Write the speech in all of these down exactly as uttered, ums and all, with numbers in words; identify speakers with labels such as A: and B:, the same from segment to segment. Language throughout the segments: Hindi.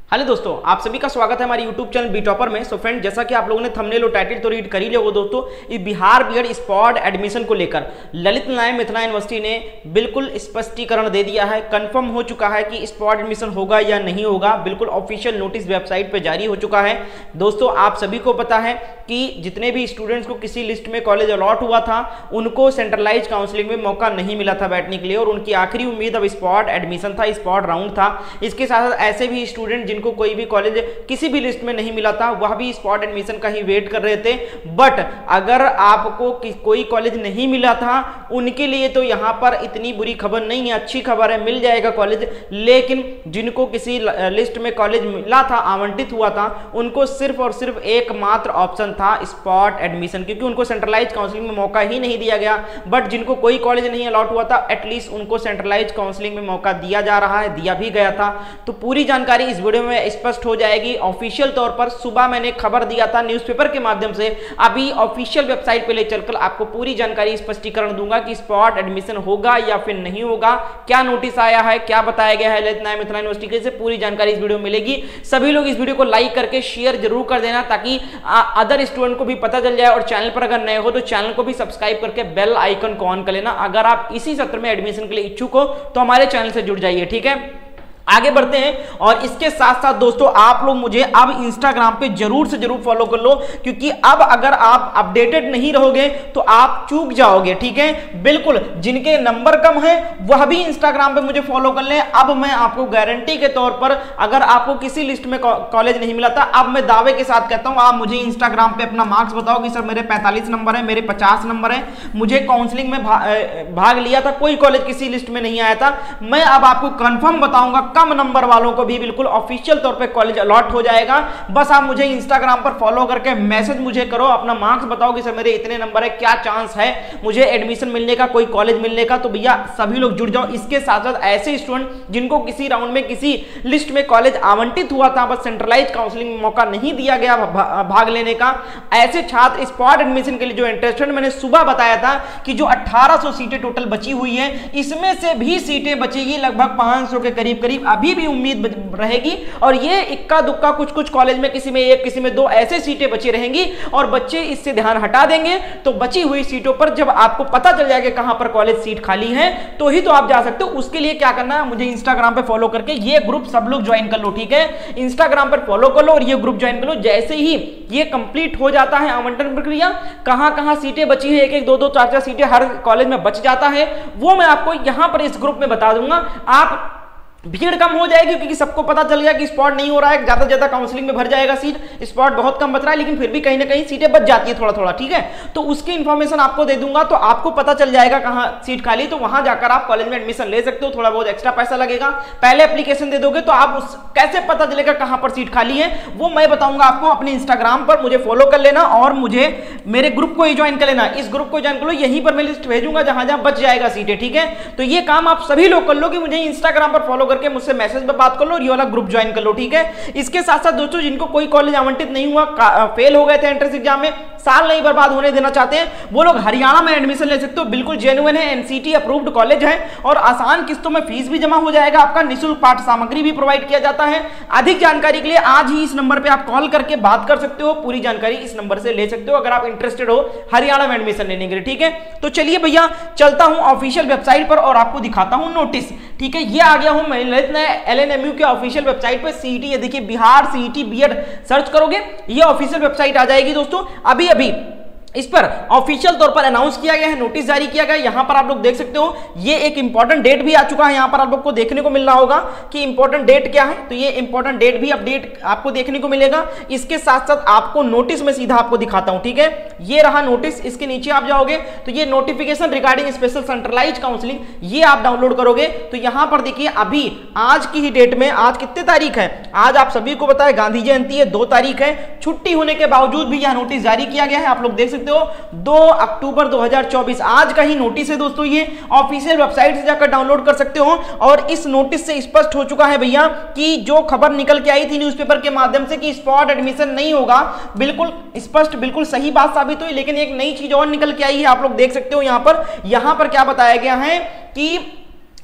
A: हेलो दोस्तों, आप सभी का स्वागत है हमारे यूट्यूब चैनल बी टॉपर में। सो फ्रेंड, जैसा कि आप लोगों ने थंबनेल और टाइटल तो रीड कर ही लिया होगा दोस्तों, इस बिहार बीएड स्पॉट एडमिशन को लेकर ललित नारायण मिथिला यूनिवर्सिटी ने बिल्कुल स्पष्टीकरण दे दिया है। कंफर्म हो चुका है कि स्पॉट एडमिशन होगा या नहीं होगा। बिल्कुल ऑफिशियल नोटिस वेबसाइट पर जारी हो चुका है। दोस्तों, आप सभी को पता है कि जितने भी स्टूडेंट्स को किसी लिस्ट में कॉलेज अलॉट हुआ था, उनको सेंट्रलाइज काउंसलिंग में मौका नहीं मिला था बैठने के लिए, और उनकी आखिरी उम्मीद अब स्पॉट एडमिशन था, स्पॉट राउंड था। इसके साथ साथ ऐसे भी स्टूडेंट जिनको कोई भी कॉलेज किसी भी लिस्ट में नहीं मिला था, वह भी स्पॉट एडमिशन का ही वेट कर रहे थे। बट अगर आपको कोई कॉलेज नहीं मिला था, उनके लिए तो यहां पर इतनी बुरी खबर नहीं है, अच्छी खबर है, मिल जाएगा कॉलेज। लेकिन जिनको किसी लिस्ट में कॉलेज मिला था, आवंटित हुआ था, उनको सिर्फ और सिर्फ एकमात्र ऑप्शन था स्पॉट एडमिशन, क्योंकि उनको सेंट्रलाइज काउंसलिंग में मौका ही नहीं दिया गया। बट जिनको कोई कॉलेज नहीं अलॉट हुआ था, एटलीस्ट उनको सेंट्रलाइज काउंसलिंग में मौका दिया जा रहा है, दिया भी गया था। तो पूरी जानकारी इस वीडियो में स्पष्ट हो जाएगी। ऑफिशियल तौर पर सुबह मैंने खबर दिया था न्यूज़पेपर के माध्यम से, अभी ऑफिशियल वेबसाइट पे ले चलकर आपको पूरी जानकारी स्पष्टीकरण दूंगा कि स्पॉट एडमिशन होगा या फिर नहीं होगा, क्या नोटिस आया है, क्या बताया गया है ललित नारायण मिथिला यूनिवर्सिटी से, पूरी जानकारी इस वीडियो में मिलेगी। सभी लोग इस वीडियो को लाइक करके शेयर जरूर कर देना, ताकि अदर स्टूडेंट को भी पता चल जाए। और चैनल पर अगर नए हो तो चैनल को भी सब्सक्राइब करके बेल आइकन को ऑन कर लेना। अगर आप इसी सत्र में एडमिशन के लिए इच्छुक हो तो हमारे चैनल से जुड़ जाइए, ठीक है। आगे बढ़ते हैं। और इसके साथ साथ दोस्तों, आप लोग मुझे अब इंस्टाग्राम पे जरूर से जरूर फॉलो कर लो, क्योंकि अब अगर आप अपडेटेड नहीं रहोगे तो आप चूक जाओगे, ठीक है। बिल्कुल, जिनके नंबर कम है वह भी इंस्टाग्राम पे मुझे फॉलो कर लें। अब मैं आपको गारंटी के तौर पर, अगर आपको किसी लिस्ट में कॉलेज नहीं मिला था, अब मैं दावे के साथ कहता हूं, आप मुझे इंस्टाग्राम पे अपना मार्क्स बताओ कि सर मेरे पैंतालीस नंबर है, मेरे पचास नंबर है, मुझे काउंसलिंग में भा, भाग लिया था, कोई कॉलेज किसी लिस्ट में नहीं आया था। मैं अब आपको कंफर्म बताऊंगा, कम नंबर वालों को भी बिल्कुल ऑफिशियल तौर पे कॉलेज अलॉट हो जाएगा। बस आप मुझे इंस्टाग्राम पर फॉलो करके मैसेज मुझे करो, अपना मार्क्स बताओ कि सर मेरे इतने नंबर है, क्या चांस है मुझे एडमिशन मिलने का, कोई कॉलेज मिलने का। तो भैया सभी लोग जुड़ जाओ। इसके साथ साथ ऐसे स्टूडेंट जिनको किसी राउंड में किसी लिस्ट में कॉलेज आवंटित हुआ था, बस सेंट्रलाइज काउंसलिंग में मौका नहीं दिया गया भा, भाग लेने का, ऐसे छात्र स्पॉट एडमिशन के लिए जो इंटरेस्टेड, मैंने सुबह बताया था कि जो अठारह सौ सीटें टोटल बची हुई है, इसमें से भी सीटें बचेगी लगभग पांच सौ के करीब करीब, अभी भी उम्मीद रहेगी। और ये इक्का दुक्का कुछ कुछ कॉलेज में किसी में एक किसी में दो ऐसे सीटें बची रहेंगी, और बच्चे इससे ध्यान हटा देंगे। तो बची हुई सीटों पर जब आपको पता चल जाएगा कहां पर कॉलेज सीट खाली है, तो ही तो आप जा सकते हो। उसके लिए क्या करना है, मुझे इंस्टाग्राम पे फॉलो करके ये ग्रुप सब लोग ज्वाइन कर लो, ठीक है। इंस्टाग्राम पर फॉलो कर लो और ये ग्रुप ज्वाइन कर लो। जैसे ही ये कंप्लीट हो जाता है आवंटन प्रक्रिया, कहां कहां सीटें बची है, एक एक दो दो चार चार सीटें हर कॉलेज में बच जाता है, वो मैं आपको यहां पर इस ग्रुप में बता दूंगा। आप भीड़ कम हो जाएगी, क्योंकि सबको पता चल गया कि स्पॉट नहीं हो रहा है, ज्यादा से ज्यादा काउंसलिंग में भर जाएगा सीट, स्पॉट बहुत कम बच रहा है, लेकिन फिर भी कहीं ना कहीं सीटें बच जाती है थोड़ा थोड़ा, ठीक है। तो उसकी इंफॉर्मेशन आपको दे दूंगा, तो आपको पता चल जाएगा कहां सीट खाली, तो वहां जाकर आप कॉलेज में एडमिशन ले सकते हो। थोड़ा बहुत एक्स्ट्रा पैसा लगेगा, पहले एप्लीकेशन दे दोगे तो आप उस कैसे पता चलेगा कहां पर सीट खाली है, वो मैं बताऊंगा आपको। अपने इंस्टाग्राम पर मुझे फॉलो कर लेना और मुझे मेरे ग्रुप को ही ज्वाइन कर लेना। इस ग्रुप को ज्वाइन कर लो, यहीं पर मैं लिस्ट भेजूंगा जहां जहां बच जाएगा सीटें, ठीक है। तो ये काम आप सभी लोग कर लो कि मुझे इंस्टाग्राम पर फॉलो करके मुझसे मैसेज में बात कर लो और ये वाला ग्रुप ज्वाइन कर लो, ठीक है। इसके साथ साथ दोस्तों, जिनको कोई कॉलेज आवंटित नहीं हुआ, फेल हो गए थे एंट्रेंस एग्जाम में, साल नहीं बर्बाद होने देना चाहते हैं, वो लोग हरियाणा में एडमिशन ले सकते हो। बिल्कुल जेन्युइन है, एनसीटी अप्रूव्ड कॉलेज है, और आसान किस्तों में फीस भी जमा हो जाएगा आपका, निःशुल्क पाठ्य सामग्री भी प्रोवाइड किया जाता है। अधिक जानकारी के लिए आज ही इस नंबर पे आप कॉल करके बात कर सकते हो, पूरी जानकारी इस नंबर से ले सकते हो अगर आप इंटरेस्टेड हो हरियाणा में एडमिशन लेने के लिए, ठीक है। तो चलिए भैया, चलता हूं ऑफिशियल वेबसाइट पर और आपको दिखाता हूं नोटिस, ठीक है। ये आ गया हूं मैं ललित नारायण एलएनएमयू के ऑफिशियल वेबसाइट पे। सीईटी, ये देखिए बिहार सीईटी बीएड सर्च करोगे, ये ऑफिशियल वेबसाइट आ जाएगी दोस्तों। अभी अभी इस पर ऑफिशियल तौर पर अनाउंस किया गया है, नोटिस जारी किया गया। यहां पर आप लोग देख सकते हो, ये एक इंपॉर्टेंट डेट भी आ चुका है, यहां पर आप लोग को देखने को मिल रहा होगा कि इंपॉर्टेंट डेट क्या है। तो ये इंपॉर्टेंट डेट भी अपडेट आपको देखने को मिलेगा। इसके साथ साथ आपको नोटिस में सीधा आपको दिखाता हूं, ठीक है। ये रहा नोटिस, इसके नीचे आप जाओगे तो ये notification regarding special centralise counselling, ये आप डाउनलोड करोगे। तो यहां पर देखिए, अभी आज की ही डेट में, आज कितने तारीख है, आज आप सभी को पता है गांधी जयंती है, दो तारीख है। छुट्टी होने के बावजूद भी यह नोटिस जारी किया गया है, आप लोग देख सकते हो। दो अक्टूबर दो हज़ार चौबीस आज का ही नोटिस है दोस्तों। ये ऑफिशियल वेबसाइट से जाकर डाउनलोड कर सकते हो। और इस नोटिस से स्पष्ट हो चुका है भैया कि जो खबर निकल के आई थी न्यूज़पेपर के माध्यम से कि स्पॉट एडमिशन नहीं होगा, बिल्कुल स्पष्ट, बिल्कुल सही बात साबित हुई। लेकिन एक नई चीज और निकल के आई है, आप लोग देख सकते हो। यहां पर यहां पर क्या बताया गया है कि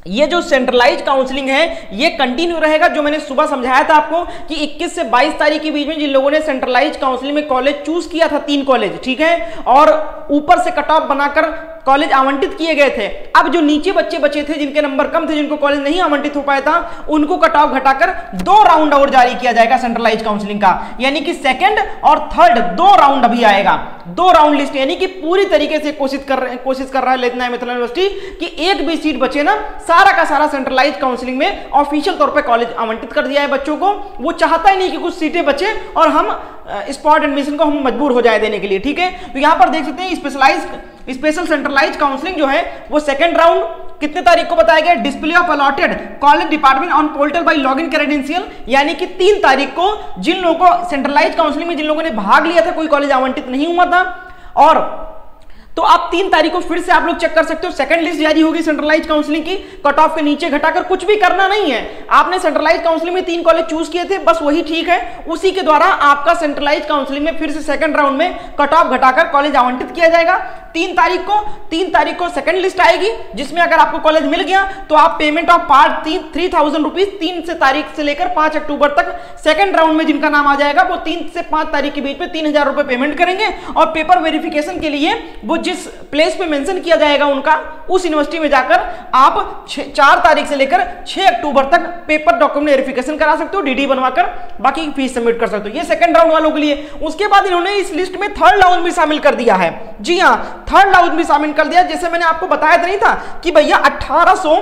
A: ये जो सेंट्रलाइज काउंसलिंग है ये कंटिन्यू रहेगा, जो मैंने सुबह समझाया था आपको कि इक्कीस से बाईस तारीख के बीच में जिन लोगों ने सेंट्रलाइज काउंसलिंग में कॉलेज चूज किया था, तीन कॉलेज, ठीक है, और ऊपर से कट ऑफ बनाकर कॉलेज आवंटित किए गए थे, अब जो नीचे बच्चे बचे थे जिनके नंबर कम थे, जिनको कॉलेज नहीं आवंटित हो पाया था, उनको कट ऑफ घटाकर दो राउंड और जारी किया जाएगा सेंट्रलाइज काउंसलिंग का, यानी कि सेकंड और थर्ड दो राउंड अभी आएगा, दो राउंड लिस्ट, यानी कि पूरी तरीके से कोशिश कर रहे कोशिश कर रहा है ललित नारायण मिथिला यूनिवर्सिटी कि एक भी सीट बचे ना, सारा का सारा सेंट्रलाइज काउंसलिंग में ऑफिशियल तौर पे कॉलेज आवंटित कर दिया है बच्चों को। वो चाहता ही नहीं कि कुछ सीटें बचे और हम स्पॉट एडमिशन को हम मजबूर हो जाए देने के लिए, ठीक है। तो यहां पर देख सकते हैं स्पेशलाइज स्पेशल सेंट्रलाइज काउंसलिंग जो है वो सेकंड राउंड कितने तारीख को बताया गया, display of allotted college department on portal by login credential, यानी कि तीन तारीख को जिन लोगों को सेंट्रलाइज काउंसलिंग में जिन लोगों ने भाग लिया था, कोई कॉलेज आवंटित नहीं हुआ था, और तो आप तीन तारीख को फिर से आप लोग चेक कर सकते हो, सेकंड लिस्ट जारी होगी सेंट्रलाइज काउंसलिंग की, कट ऑफ के नीचे घटाकर, कुछ भी करना नहीं है, आपने सेंट्रलाइज काउंसलिंग में तीन कॉलेज चूज किए थे, बस वही ठीक है, उसी के द्वारा आपका सेंट्रलाइज काउंसलिंग में फिर से सेकंड राउंड में कट ऑफ घटाकर कॉलेज आवंटित किया जाएगा। तीन तारीख को तीन तारीख को सेकंड लिस्ट आएगी, जिसमें अगर आपको कॉलेज मिल गया तो आप पेमेंट ऑफ पार्ट तीन थ्री थाउजेंड रुपीज तीन से तारीख से लेकर पांच अक्टूबर तक सेकंड राउंड में जिनका नाम आ जाएगा वो तीन से पांच तारीख के बीच में तीन हजार रुपए पेमेंट करेंगे, और पेपर वेरिफिकेशन के लिए वो जिस प्लेस पे मेंशन किया जाएगा उनका, उस यूनिवर्सिटी में जाकर आप चार तारीख से लेकर छह अक्टूबर तक पेपर डॉक्यूमेंट वेरिफिकेशन करा सकते हो, डीडी बनवाकर बाकी फीस सबमिट कर सकते हो। ये सेकंड राउंड वालों के लिए। उसके बाद इन्होंने इस लिस्ट में थर्ड राउंड भी शामिल कर दिया है, जी हाँ, थर्ड राउंड भी शामिल कर दिया। जैसे मैंने आपको बताया था नहीं था कि भैया अठारह सौ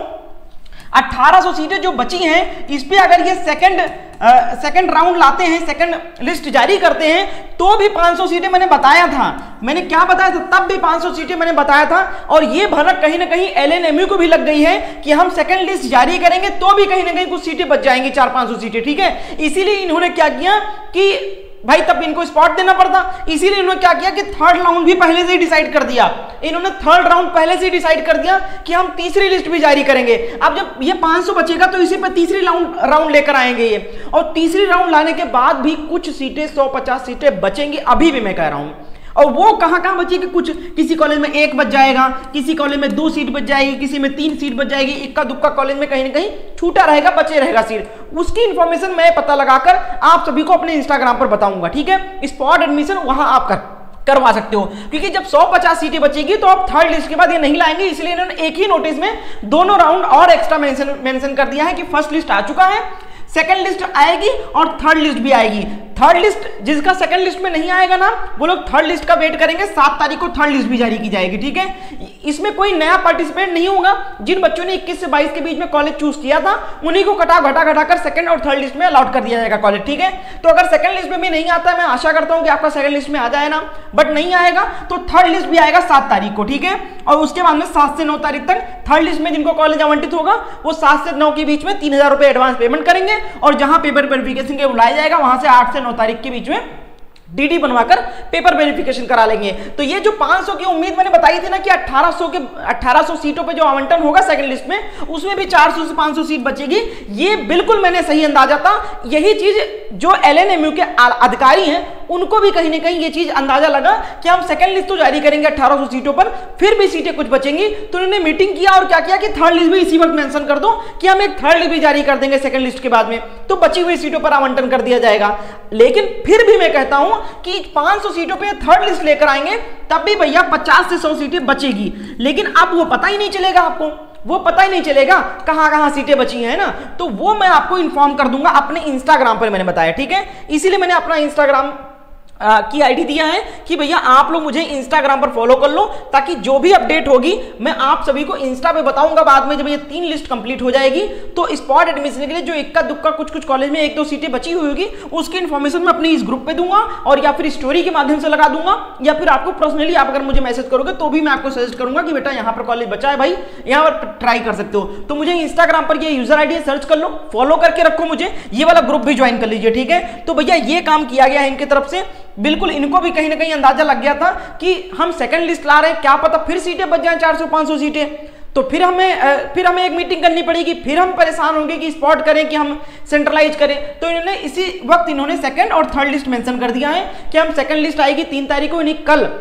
A: अठारह सौ सीटें जो बची हैं, इस पे अगर ये सेकंड सेकंड राउंड लाते हैं, सेकंड लिस्ट जारी करते हैं, तो भी पाँच सौ सीटें मैंने बताया था, मैंने क्या बताया था, तब भी पाँच सौ सीटें मैंने बताया था। और ये भनक कहीं ना कहीं एलएनएमयू को भी लग गई है कि हम सेकंड लिस्ट जारी करेंगे तो भी कहीं ना कहीं कुछ सीटें बच जाएंगी, चार पाँच सौ सीटें, ठीक है। इसीलिए इन्होंने क्या किया कि भाई तब इनको स्पॉट देना पड़ता, इसीलिए इन्होंने क्या किया कि थर्ड राउंड भी पहले से ही डिसाइड कर दिया। इन्होंने थर्ड राउंड पहले से ही डिसाइड कर दिया कि हम तीसरी लिस्ट भी जारी करेंगे। अब जब ये पाँच सौ बचेगा तो इसी पे तीसरी राउंड राउंड लेकर आएंगे ये, और तीसरी राउंड लाने के बाद भी कुछ सीटें सौ पचास सीटें बचेंगी, अभी भी मैं कह रहा हूं। और वो कहां कहां बचेगी, कुछ किसी कॉलेज में एक बच जाएगा, किसी कॉलेज में दो सीट बच जाएगी, किसी में तीन सीट बच जाएगी, इक्का दुक्का कॉलेज में कहीं ना कहीं छूटा रहेगा, बचे रहेगा सीट। उसकी इंफॉर्मेशन मैं पता लगाकर आप सभी को अपने इंस्टाग्राम पर बताऊंगा, ठीक है। स्पॉट एडमिशन वहां आप कर करवा सकते हो, क्योंकि जब सौ पचास सीटें बचेगी तो आप थर्ड लिस्ट के बाद ये नहीं लाएंगे, इसलिए इन्होंने एक ही नोटिस में दोनों राउंड और एक्स्ट्रा मेंशन मेंशन कर दिया है कि फर्स्ट लिस्ट आ चुका है, सेकंड लिस्ट आएगी और थर्ड लिस्ट भी आएगी। थर्ड लिस्ट जिसका सेकंड लिस्ट में नहीं आएगा ना, वो लोग थर्ड लिस्ट का वेट करेंगे, सात तारीख को थर्ड लिस्ट भी जारी की जाएगी, ठीक है। इसमें कोई नया पार्टिसिपेंट नहीं होगा, जिन बच्चों ने इक्कीस से बाईस के बीच में कॉलेज चूज किया था उन्हीं को कटा घटा घटाकर सेकंड और थर्ड लिस्ट में अलॉट कर दिया जाएगा कॉलेज, ठीक है। तो अगर सेकंड लिस्ट में भी नहीं आता है, मैं आशा करता हूं कि आपका सेकंड लिस्ट में आ जाए ना, बट नहीं आएगा तो थर्ड लिस्ट भी आएगा सात तारीख को, ठीक है। और उसके बाद में सात से नौ तारीख तक थर्ड लिस्ट में जिनको कॉलेज आवंटित होगा वो सात से नौ के बीच में तीन हजार रुपए एडवांस पेमेंट करेंगे, और जहां पेपर वेरिफिकेशन के बुलाया जाएगा वहां से आठ से नौ तारीख के बीच में डीडी बनवाकर पेपर वेरिफिकेशन करा लेंगे। तो ये जो पाँच सौ की उम्मीद मैंने बताई थी ना कि अठारह सौ के अठारह सौ सीटों पे जो आवंटन होगा सेकंड लिस्ट में, उसमें भी चार सौ से पाँच सौ सीट बचेगी, ये बिल्कुल मैंने सही अंदाजा था। यही चीज जो एलएनएमयू के अधिकारी हैं उनको भी कहीं ना कहीं ये चीज अंदाजा लगा कि हम सेकंड लिस्ट तो जारी करेंगे अठारह सौ सीटों पर, फिर भी सीटें कुछ बचेंगी, तो उन्होंने मीटिंग किया और क्या किया कि थर्ड लिस्ट भी इसी वक्त मेंशन कर दो कि हम एक थर्ड लिस्ट भी जारी कर देंगे सेकंड लिस्ट के बाद में, तो बची हुई सीटों पर आवंटन कर दिया जाएगा। लेकिन फिर भी मैं कहता हूं कि पाँच सौ सीटों पे थर्ड लिस्ट लेकर आएंगे, तब भी भैया पचास से सौ सीटें बचेगी, लेकिन अब वो पता ही नहीं चलेगा आपको, वो पता ही नहीं चलेगा कहां कहां सीटें बची हैं ना, तो वो मैं आपको इन्फॉर्म कर दूंगा अपने इंस्टाग्राम पर, मैंने बताया, ठीक है। इसीलिए मैंने अपना इंस्टाग्राम आ, की आईडी दिया है कि भैया आप लोग मुझे इंस्टाग्राम पर फॉलो कर लो, ताकि जो भी अपडेट होगी मैं आप सभी को इंस्टा पे बताऊंगा। बाद में जब ये तीन लिस्ट कंप्लीट हो जाएगी तो स्पॉट एडमिशन के लिए जो इक्का दुक्का कुछ कुछ कॉलेज में एक दो सीटें बची हुई होगी उसकी इन्फॉर्मेशन मैं अपने इस ग्रुप पे दूंगा, और या फिर स्टोरी के माध्यम से लगा दूंगा, या फिर आपको पर्सनली आप अगर मुझे मैसेज करोगे तो भी मैं आपको सजेस्ट करूंगा कि बेटा यहाँ पर कॉलेज बचा है भाई, यहाँ पर ट्राई कर सकते हो। तो मुझे इंस्टाग्राम पर ये यूजर आईडी सर्च कर लो, फॉलो करके रखो, मुझे ये वाला ग्रुप भी ज्वाइन कर लीजिए, ठीक है। तो भैया ये काम किया गया है इनकी तरफ से, बिल्कुल इनको भी कहीं ना कहीं अंदाजा लग गया था कि हम सेकंड लिस्ट ला रहे हैं, क्या पता फिर सीटें बच जाएं चार सौ पाँच सौ सीटें, तो फिर हमें फिर हमें एक मीटिंग करनी पड़ेगी, फिर हम परेशान होंगे कि स्पॉट करें कि हम सेंट्रलाइज करें। तो इन्होंने इसी वक्त इन्होंने सेकंड और थर्ड लिस्ट मेंशन कर दिया है कि हम सेकंड लिस्ट आएगी तीन तारीख को, यानी कल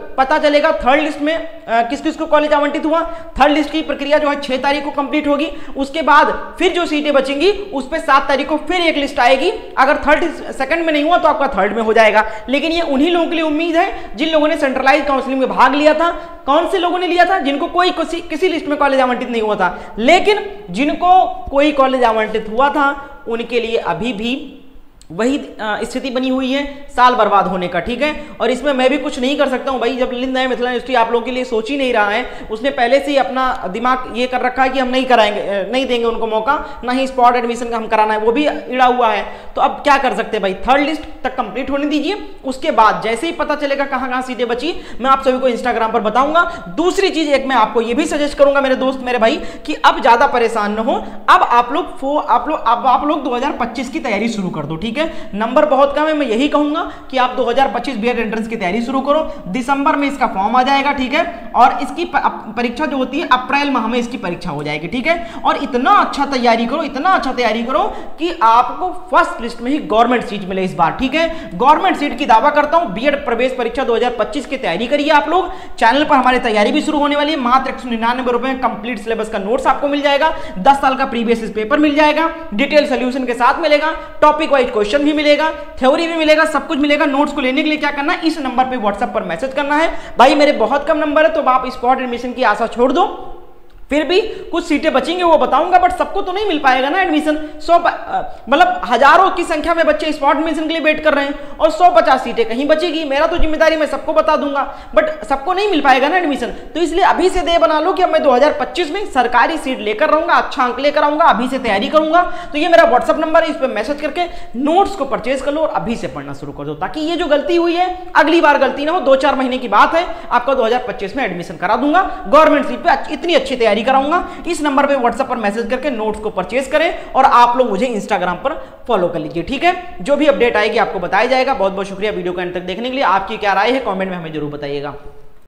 A: पता चलेगा थर्ड लिस्ट में किस किस को कॉलेज आवंटित हुआ। थर्ड लिस्ट की प्रक्रिया जो है छह तारीख को कंप्लीट होगी। उसके बाद फिर जो सीटें बचेंगी उस पर सात तारीख को फिर एक लिस्ट आएगी। अगर थर्ड सेकंड में नहीं हुआ तो आपका थर्ड में हो जाएगा। लेकिन ये उन्हीं लोगों के लिए उम्मीद है जिन लोगों ने सेंट्रलाइज काउंसलिंग में भाग लिया था। कौन से लोगों ने लिया था? जिनको कोई किसी, किसी लिस्ट में कॉलेज आवंटित नहीं हुआ था। लेकिन जिनको कोई कॉलेज आवंटित हुआ था उनके लिए अभी भी वही स्थिति बनी हुई है, साल बर्बाद होने का। ठीक है, और इसमें मैं भी कुछ नहीं कर सकता हूं भाई। जब ललित नारायण मिथिला यूनिवर्सिटी आप लोगों के लिए सोच ही नहीं रहा है, उसने पहले से ही अपना दिमाग ये कर रखा है कि हम नहीं कराएंगे, नहीं देंगे उनको मौका, ना ही स्पॉट एडमिशन का हम कराना है, वो भी इड़ा हुआ है। तो अब क्या कर सकते हैं भाई, थर्ड लिस्ट तक कंप्लीट होने दीजिए। उसके बाद जैसे ही पता चलेगा कहां कहां सीटें बची, मैं आप सभी को इंस्टाग्राम पर बताऊंगा। दूसरी चीज एक मैं आपको ये भी सजेस्ट करूंगा मेरे दोस्त मेरे भाई कि अब ज्यादा परेशान न हो। अब आप लोग आप लोग अब आप लोग दो हजार पच्चीस की तैयारी शुरू कर दो। ठीक है, नंबर बहुत कम है, मैं यही कहूंगा कि आप दो हजार पच्चीस बीएड एंट्रेंस की तैयारी शुरू करो। दिसंबर में इसका फॉर्म आ जाएगा। ठीक है, और इसकी परीक्षा जो होती है अप्रैल माह में इसकी परीक्षा हो जाएगी। ठीक है, और इतना अच्छा तैयारी करो, इतना अच्छा तैयारी करो कि आपको फर्स्ट लिस्ट में ही गवर्नमेंट सीट मिले इस बार। ठीक है, गवर्नमेंट सीट की दावा करता हूं। बीएड प्रवेश परीक्षा दो हजार पच्चीस की तैयारी करिए आप लोग। चैनल पर हमारी तैयारी भी शुरू होने वाली है। मात्र एक सौ निन्यानवे रुपए में कंप्लीट सिलेबस का नोट्स आपको मिल जाएगा। दस साल का प्रीवियस पेपर मिल जाएगा, डिटेल सोल्यूशन के साथ मिलेगा, टॉपिक वाइज क्वेश्चन भी मिलेगा, थ्योरी भी मिलेगा, सब कुछ मिलेगा। नोट्स को लेने के लिए क्या करना है, इस नंबर पे व्हाट्सएप पर मैसेज करना है। भाई मेरे बहुत कम नंबर है तो आप स्पॉट एडमिशन की आशा छोड़ दो। फिर भी कुछ सीटें बचेंगे वो बताऊंगा, बट सबको तो नहीं मिल पाएगा ना एडमिशन। सौ मतलब हजारों की संख्या में बच्चे स्पॉट एडमिशन के लिए वेट कर रहे हैं और सौ पचास सीटें कहीं बचेगी। मेरा तो जिम्मेदारी मैं सबको बता दूंगा, बट सबको नहीं मिल पाएगा ना एडमिशन। तो इसलिए अभी से दे बना लो कि अब मैं दो हजार पच्चीस में सरकारी सीट लेकर रहूंगा, अच्छा अंक लेकर आऊंगा, अभी से तैयारी करूंगा। तो ये मेरा व्हाट्सअप नंबर है, इस पर मैसेज करके नोट्स को परचेज कर लो और अभी से पढ़ना शुरू कर दो, ताकि ये जो गलती हुई है अगली बार गलती ना हो। दो चार महीने की बात है, आपका दो हजार पच्चीस में एडमिशन करा दूंगा, गवर्नमेंट सीट पे इतनी अच्छी तैयारी कराऊंगा। इस नंबर पे व्हाट्सएप पर मैसेज करके नोट्स को परचेज करें और आप लोग मुझे इंस्टाग्राम पर फॉलो कर लीजिए। ठीक है, जो भी अपडेट आएगी आपको बताया जाएगा। बहुत बहुत शुक्रिया वीडियो को अंत तक देखने के लिए। आपकी क्या राय है कमेंट में हमें जरूर बताइएगा।